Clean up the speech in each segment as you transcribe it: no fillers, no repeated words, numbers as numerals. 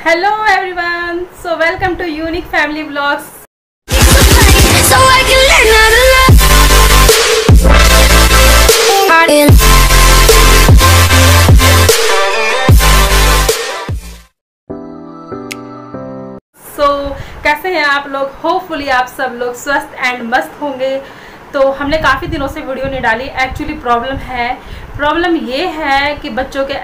Hello everyone, so welcome to Unique Family Vlogs. So I can learn how to love. So कैसे हैं आप लोग? Hopefully आप सब लोग स्वस्थ एंड मस्त होंगे। तो हमने काफ़ी दिनों से वीडियो नहीं डाली। एक्चुअली प्रॉब्लम ये है कि बच्चों के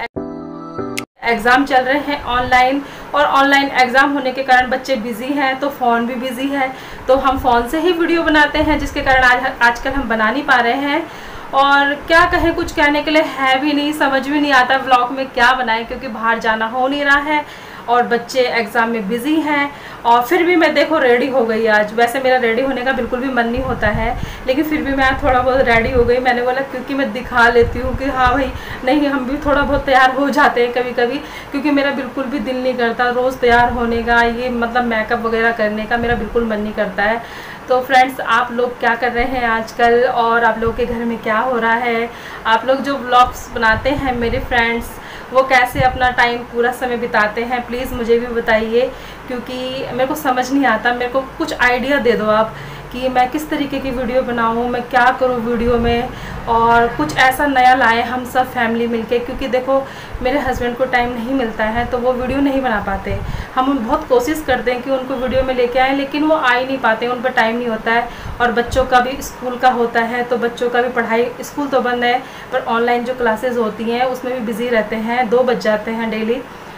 एग्ज़ाम चल रहे हैं ऑनलाइन, और ऑनलाइन एग्ज़ाम होने के कारण बच्चे बिज़ी हैं, तो फ़ोन भी बिज़ी है, तो हम फ़ोन से ही वीडियो बनाते हैं, जिसके कारण आजकल हम बना नहीं पा रहे हैं। और क्या कहें, कुछ कहने के लिए है भी नहीं, समझ भी नहीं आता व्लॉग में क्या बनाएं, क्योंकि बाहर जाना हो नहीं रहा है और बच्चे एग्ज़ाम में बिज़ी हैं। और फिर भी मैं देखो रेडी हो गई आज। वैसे मेरा रेडी होने का बिल्कुल भी मन नहीं होता है, लेकिन फिर भी मैं थोड़ा बहुत रेडी हो गई। मैंने बोला क्योंकि मैं दिखा लेती हूँ कि हाँ भाई, नहीं हम भी थोड़ा बहुत तैयार हो जाते हैं कभी कभी, क्योंकि मेरा बिल्कुल भी दिल नहीं करता रोज़ तैयार होने का, ये मतलब मेकअप वगैरह करने का मेरा बिल्कुल मन नहीं करता है। तो फ्रेंड्स, आप लोग क्या कर रहे हैं आजकल, और आप लोगों के घर में क्या हो रहा है? आप लोग जो व्लॉग्स बनाते हैं मेरे फ्रेंड्स, वो कैसे अपना टाइम पूरा समय बिताते हैं, प्लीज़ मुझे भी बताइए, क्योंकि मेरे को समझ नहीं आता। मेरे को कुछ आइडिया दे दो आप कि मैं किस तरीके की वीडियो बनाऊं, मैं क्या करूं वीडियो में, और कुछ ऐसा नया लाएं हम सब फैमिली मिलके। क्योंकि देखो मेरे हस्बैंड को टाइम नहीं मिलता है, तो वो वीडियो नहीं बना पाते। हम बहुत कोशिश करते हैं कि उनको वीडियो में लेके आएँ, लेकिन वो आ ही नहीं पाते, उन पर टाइम नहीं होता है। और बच्चों का भी स्कूल का होता है, तो बच्चों का भी पढ़ाई, स्कूल तो बंद है पर ऑनलाइन जो क्लासेस होती हैं उसमें भी बिज़ी रहते हैं, 2 बज जाते हैं डेली।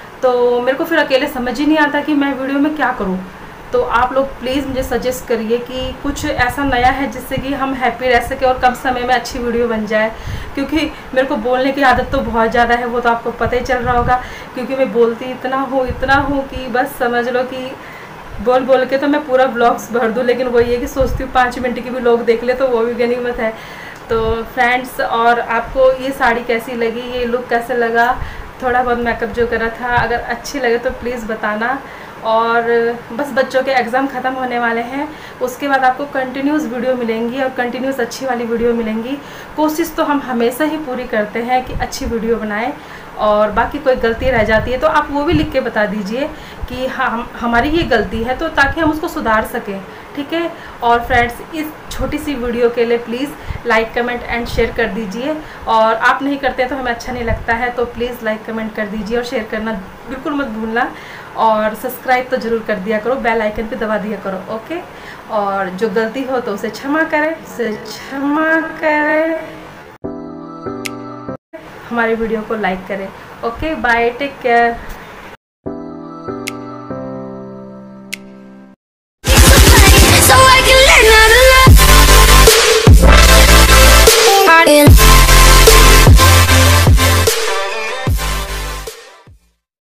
तो मेरे को फिर अकेले समझ ही नहीं आता कि मैं वीडियो में क्या करूं। तो आप लोग प्लीज़ मुझे सजेस्ट करिए कि कुछ ऐसा नया है जिससे कि हम हैप्पी रह सके और कम समय में अच्छी वीडियो बन जाए। क्योंकि मेरे को बोलने की आदत तो बहुत ज़्यादा है, वो तो आपको पता ही चल रहा होगा, क्योंकि मैं बोलती इतना हूँ कि बस समझ लो कि बोल के तो मैं पूरा ब्लॉग्स भर दूँ, लेकिन वही है कि सोचती हूँ 5 मिनट की भी लोग देख ले तो वो भी गनीमत है। तो फ्रेंड्स, और आपको ये साड़ी कैसी लगी, ये लुक कैसे लगा, थोड़ा बहुत मेकअप जो करा था, अगर अच्छी लगे तो प्लीज़ बताना। और बस बच्चों के एग्ज़ाम ख़त्म होने वाले हैं, उसके बाद आपको कंटिन्यूस वीडियो मिलेंगी और कंटिन्यूस अच्छी वाली वीडियो मिलेंगी। कोशिश तो हम हमेशा ही पूरी करते हैं कि अच्छी वीडियो बनाएं, और बाकी कोई गलती रह जाती है तो आप वो भी लिख के बता दीजिए कि हाँ हमारी ये गलती है, तो ताकि हम उसको सुधार सकें, ठीक है। और फ्रेंड्स, इस छोटी सी वीडियो के लिए please like comment and share कर दीजिए, और आप नहीं करते तो हमें अच्छा नहीं लगता है, तो प्लीज़ लाइक कमेंट कर दीजिए और शेयर करना बिल्कुल मत भूलना, और सब्सक्राइब तो ज़रूर कर दिया करो, बेल आइकन पे दबा दिया करो, ओके। और जो गलती हो तो उसे क्षमा करें, हमारी वीडियो को लाइक करें। Okay, bye, take care.